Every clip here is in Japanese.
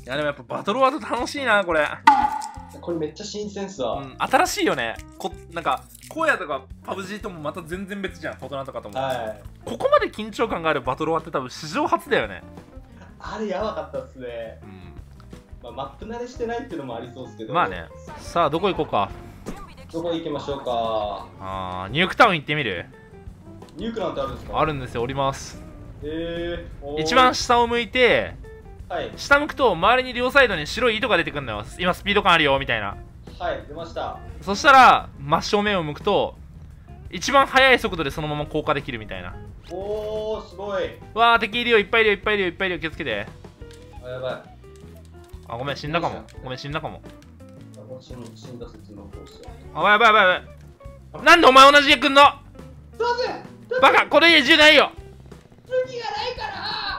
やでもやっぱバトルワード楽しいなこれ。 これめっちゃ新鮮っすわ。 新しいよね。なんか荒野とかパブ G ともまた全然別じゃん、大人とかとも。 はい。 ここまで緊張感があるバトルワーって多分史上初だよね。 あれやばかったっすね。まあ、マップ慣れしてないっていうのもありそうですけど。 まあね。さあどこ行こうか。 どこ行きましょうか。 ニュークタウン行ってみる？ ニュークなんてあるんですか？ あるんですよ、おります。一番番下を向いて、 はい、 下向くと周りに両サイドに白い糸が出てくるのよ。今スピード感あるよみたいな。 はい、出ました。 そしたら真正面を向くと一番速い速度でそのまま降下できるみたいな。 おー、すごい。 わー、敵いるよ、いっぱいいるよ、いっぱいいるよ、いっぱいいるよ、気をつけて。 あ、やばい。 あ、ごめん、死んだかも。ごめん、死んだかも。 死んだ説のコース。 あ、やばいやばいやばい。なんでお前同じ家来んの？ すいません。 バカ、この家銃ないよ。 武器がないから。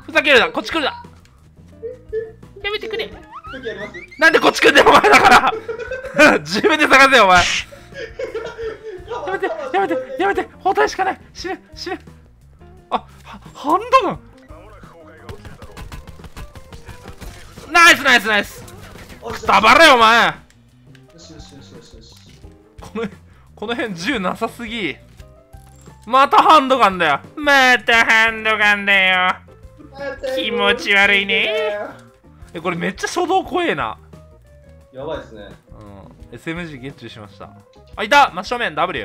ふざけるな、こっち来るな。やめてくれ。 武器あります？ なんでこっち来んねん、お前だから。自分で探せよ、お前。やめて、やめて、やめて、包帯しかない。死ぬ、死ぬ。あ、ハンドガン。ナイスナイスナイス。くたばれよ、お前。 よしよしよしよしよし。 この辺銃なさすぎ。またハンドガンだよ。またハンドガンだよ。気持ち悪いね。これめっちゃ初動怖えな。 やばいですね。 SMG ゲッチュしました。あ、いた、真正面 W。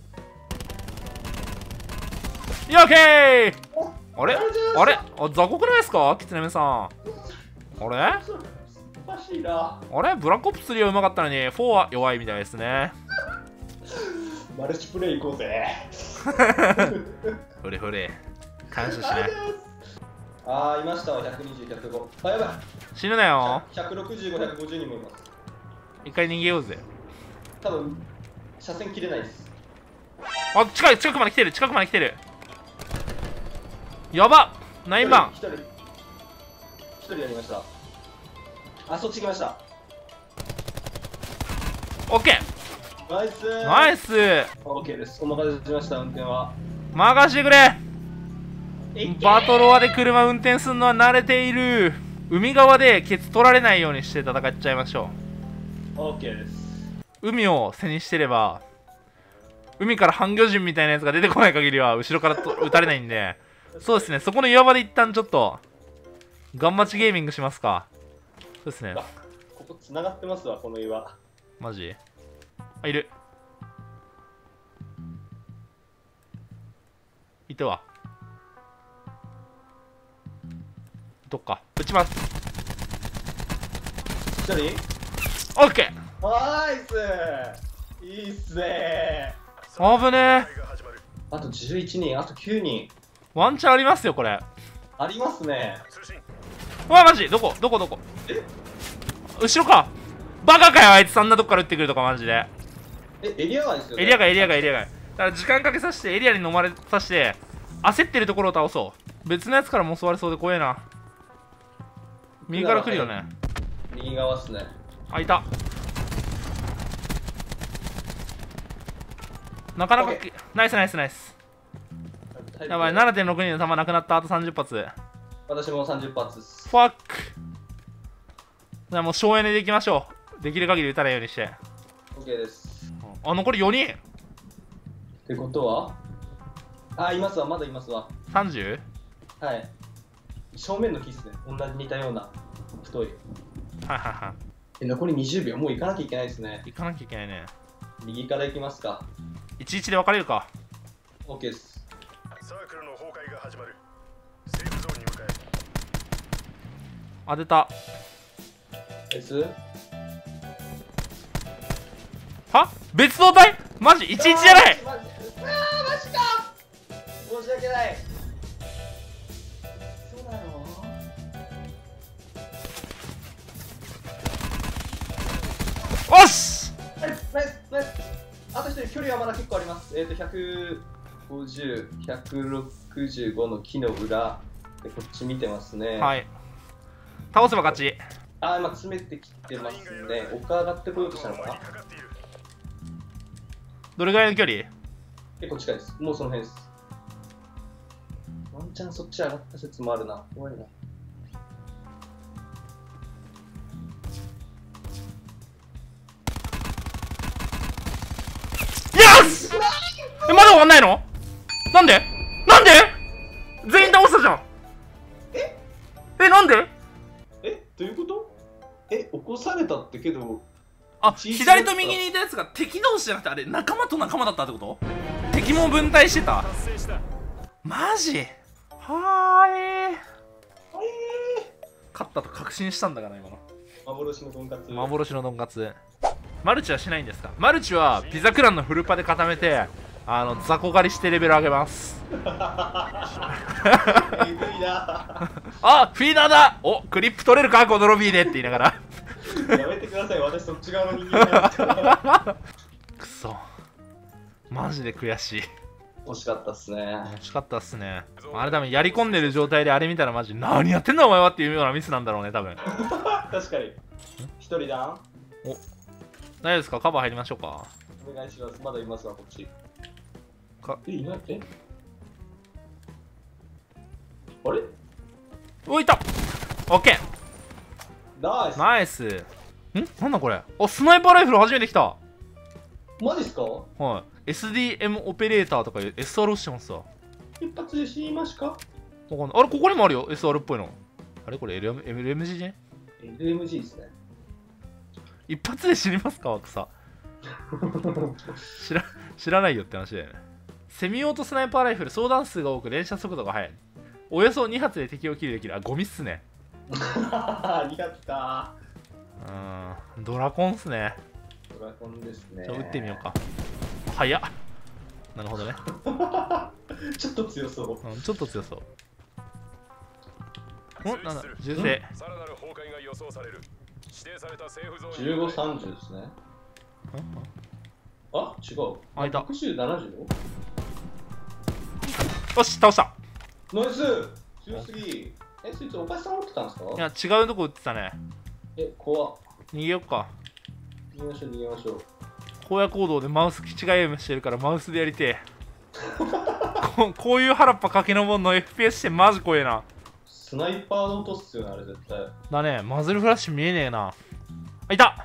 オッケー。あれあれ、雑魚くないですか、キツネメさん。あれあれ、ブラックオプス3はうまかったのに4は弱いみたいですね。 マルチプレイ行こうぜ。 ほれほれ、感謝しない。 あー、いましたわ、120、105。あ、やばい。 死ぬなよ。 165、150人もいます。 一回逃げようぜ。 多分車線切れないです。 あ、近くまで来てる、近くまで来てる。やばっ、9番。 一人やりました。あ、そっち来ました。 オッケー。 ナイスナイス。 オッケーです。お任せしました、運転は。 任してくれ。バトロワで車運転するのは慣れている。海側でケツ取られないようにして戦っちゃいましょう。オッケーです。 海を背にしてれば、海から半魚人みたいなやつが出てこない限りは後ろから撃たれないんで、そうですね、そこの岩場で一旦ちょっとガンマチゲーミングしますか。そうですね。 ここ繋がってますわ、この岩。 マジ？あ、いる。いたわ。どっか撃ちます。 一人オッケー。 ナイス。いいっすね。 危ねえ。 あと11人、あと9人。 ワンチャンありますよ、これ。 ありますね。 うわ、マジどこえ、 後ろか。バカかよ、あいつそんなとこから撃ってくるとか、マジで。 エリア外ですよね。 エリア外。だから時間かけさせて、エリアに飲まれさせて、焦ってるところを倒そう。別のやつからも襲われそうで怖えな。右から来るよね。 右側っすね。 あ、いた。なかなかナイス。やばい、7.6 人の弾なくなった。あと30発。 私も30発です。 ファック。じゃあもう省エネでいきましょう。できる限り撃たないようにして。 OK です。 あ、残り4人。 ってことは、あ、いますわ、まだいますわ。 30？ はい。正面の木っすね。同じ似たような太い。残り20秒、もう行かなきゃいけないですね。 行かなきゃいけないね。 右から行きますか。 11で分かれるか。 OK です。 サークルの崩壊が始まる。セーフゾーンに向かえ。 当てた。 S？ は？別動隊？マジ11じゃない。 マジか。申し訳ない。そうだろう。おし。 ナイス。あと1人、距離はまだ結構あります。150、165の木の裏でこっち見てますね。 はい。倒せば勝ち。 あー、今詰めてきてますね。丘上がってこようとしたのかな。 どれぐらいの距離？ 結構近いです。もうその辺です。ワンチャンそっち上がった説もあるな。怖いな。 わんないの？なんで全員倒したじゃん。なんで？ どういうこと？起こされたってけど。 あ、左と右にいたやつが敵同士じゃなくて、あれ仲間と仲間だったってこと？敵も分隊してた？マジ？はーい。勝ったと確信したんだから今の。 幻のドンカツ。 幻のドンカツ。マルチはしないんですか？マルチはピザクランのフルパで固めて雑魚狩りしてレベル上げます。 えぐいな。 あ、フィーダーだ。お、クリップ取れるかこのロビーでって言いながらやめてください、私そっち側の人間なんですからくそ、マジで悔しい。 惜しかったっすね。 惜しかったっすね。あれ多分やり込んでる状態であれ見たらマジ何やってんだお前はっていうようなミスなんだろうね多分。 確かに。一人ダウン。 お、大丈夫ですか？カバー入りましょうか。 お願いします。まだいますわ、こっち。いない？あれ？ お、いた。オッケナイス。 ー。ナイス。なんだこれ。あ、スナイパーライフル初めて来た。 マジっすか？ はい。SDM オペレーターとかいう SR 押してますわ。 一発で死にましか？ わかんない。あれ、ここにもあるよ。SR っぽいの。あれこれ LMG じゃね？ LMG ですね。 一発で死にますか枠さ。知らないよって話だよね。セミオートスナイパーライフル、相談数が多く連射速度が速い。およそ2発で敵をキルできる。あ、ゴミっすね。 ありがとか。 ドラコンっすね。 ドラコンですね。 じゃあ撃ってみようか。早っ。なるほどね。 ちょっと強そう。 ちょっと強そう。なんだ、銃声。 さらなる崩壊が予想される。指定されたセーフゾーン。 15、30ですね。あ、違う。 あ、いた。 60、70？ よし、倒した。 ナイス。強すぎ。そいつお菓子さん持ってたんですか？ いや、違うとこ撃ってたね。 怖っ。 逃げよっか。 逃げましょう、逃げましょう。 荒野行動でマウス気違いエムしてるからマウスでやりてえ。こういう原っぱ駆け上るの FPS ってマジ怖えな。 スナイパーの音っすよね、あれ絶対。 だね、マズルフラッシュ見えねえな。あ、いた。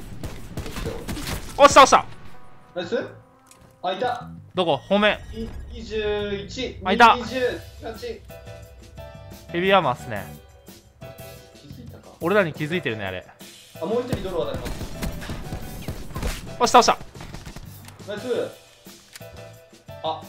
押した押した。 ナイス。あ、いた。 どこ？方面。 21。 あ、いた。 28。 ヘビーアーマーっすね。 気づいたか。 俺らに気づいてるね、あれ。 あ、もう一人ドロー当たります。 押した押した。 ナイス。あ、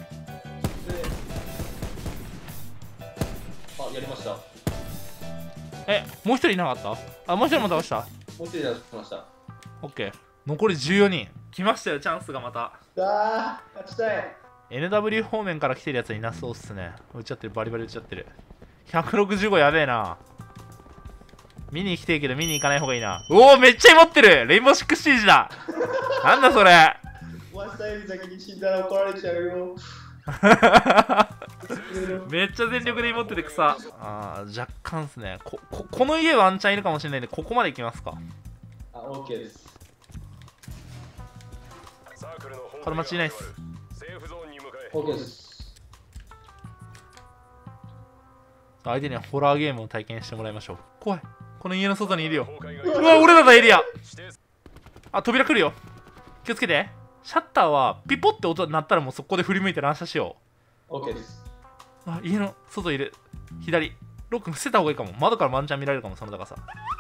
やりました。 もう一人いなかった？あ、もう一人も倒した。 もう一人倒しました。 オッケー。残り14人。来ましたよ、チャンスがまた。 勝ちたい。 NW 方面から来てるやついなそうっすね。撃っちゃってる、バリバリ撃っちゃってる。165やべえな。見に来てるけど見に行かない方がいいな。おお、めっちゃ持ってる。レインボーシックスシージだ。なんだそれ。 ワンスタイル先に死んだら怒られちゃうよ。 めっちゃ全力で持ってて草。若干っすね。この家ワンチャンいるかもしれないんで、ここまで行きますか。 オッケーです。 これ間違いないっす。 オッケーです。 相手にはホラーゲームを体験してもらいましょう。怖い。この家の外にいるよ。うわ、俺らだエリア。あ、扉来るよ。気をつけて。シャッターはピポって音鳴ったらもうそこで振り向いて乱射しよう。オッケーです。 あ、家の外いる。左。ロック伏せた方がいいかも。窓からワンチャン見られるかも、その高さ。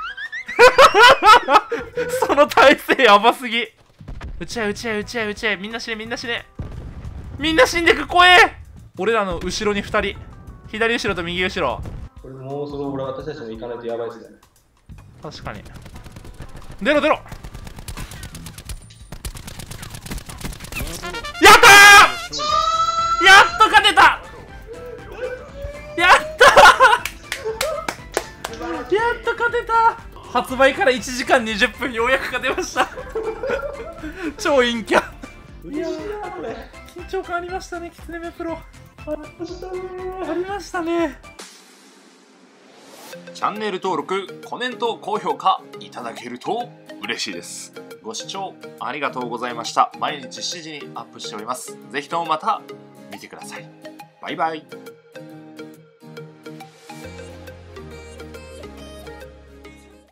その体勢やばすぎ。撃ち合い撃ち合い撃ち合い撃ち合い。みんな死ねみんな死ね。みんな死んでく。怖え。俺らの後ろに2人。左後ろと右後ろ。 これもうそろ私たちも行かないとやばいですね。 確かに。出ろ出ろ。やったー。やっと勝てた。やっと勝てた。発売から1時間20分ようやく勝てました超陰キャ。いやー、緊張感ありましたね、キツネ目プロ。ありましたね。 チャンネル登録、コメント、高評価いただけると嬉しいです。ご視聴ありがとうございました。毎日7時にアップしております。ぜひともまた見てください。バイバイ。